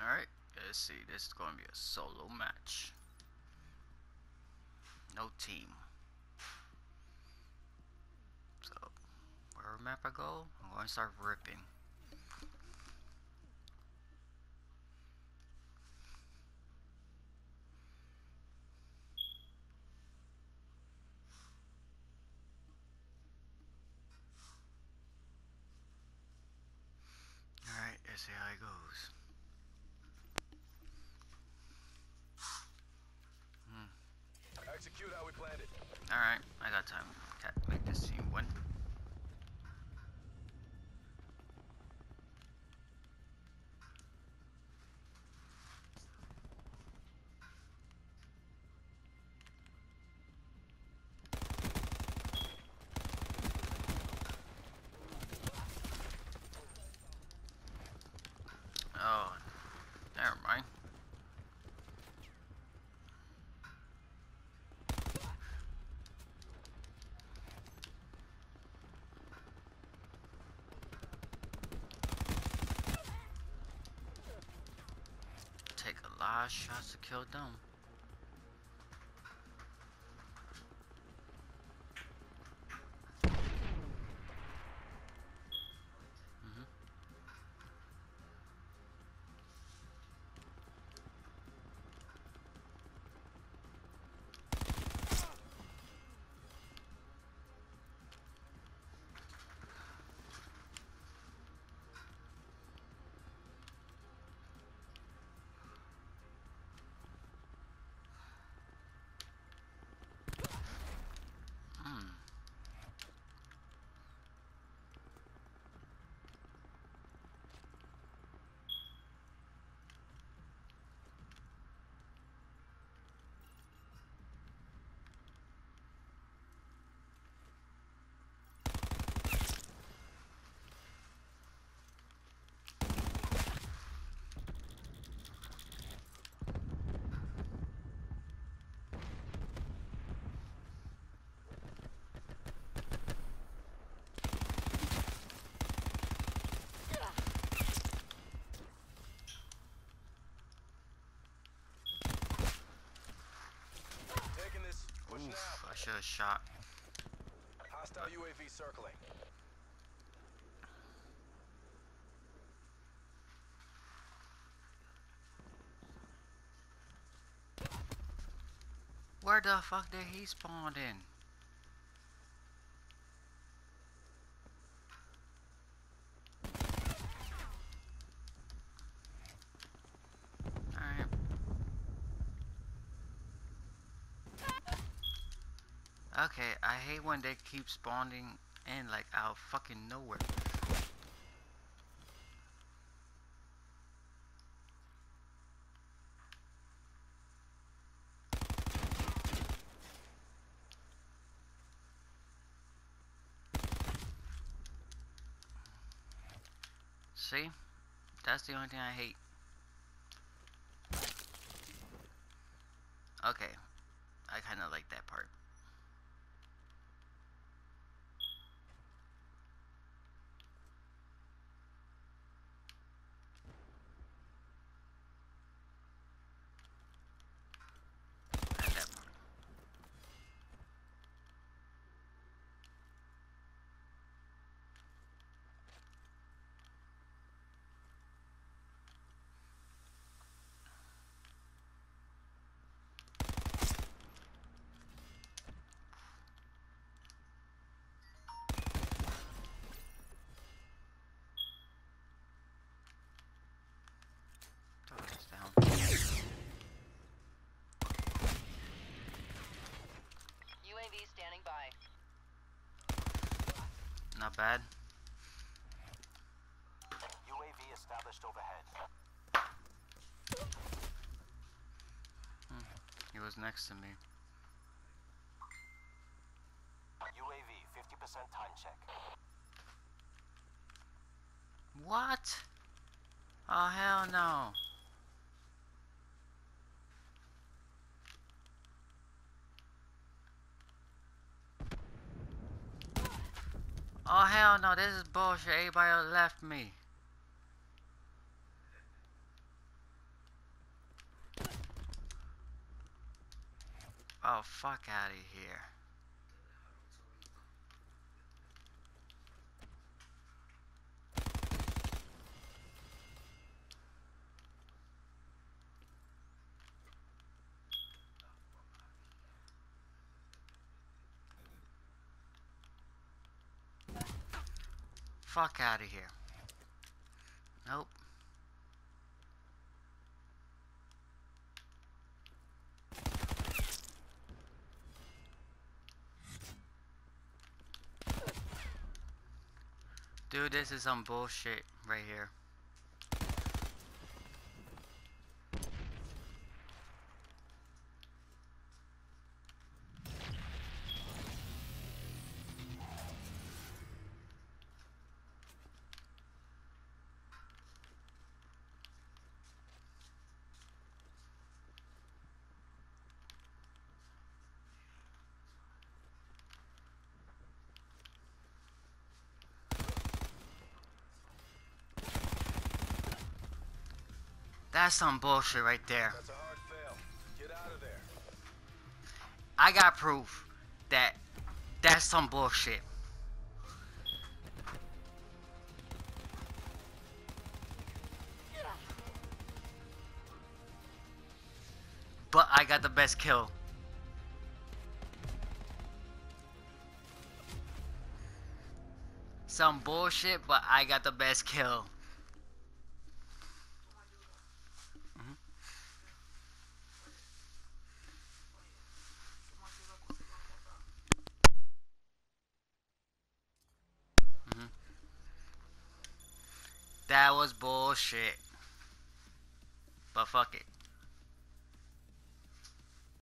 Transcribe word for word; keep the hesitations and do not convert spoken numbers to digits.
Alright, let's see. This is going to be a solo match. No team. So, wherever map I go, I'm going to start ripping. Alright, let's see how it goes. Hmm. Execute how we planned it. Alright, I got time to make this team win. Oh, never mind. Take a lot of shots to kill them. Oof, I should have shot. Hostile U A V circling. Where the fuck did he spawn in? Alright. Okay, I hate when they keep spawning in like out of fucking nowhere. See? That's the only thing I hate. Okay. I kinda like that part. U A V standing by. Not bad. U A V established overhead. Hmm. He was next to me. U A V fifty percent time check. What? Oh hell no. Oh hell no, this is bullshit. Everybody left me. Oh, fuck out of here. Fuck out of here. Nope. Dude, this is some bullshit right here. That's some bullshit right there. That's a hard fail. Get out of there. I got proof that that's some bullshit. But I got the best kill. Some bullshit, but I got the best kill. Mhm. Mhm. That was bullshit. But fuck it.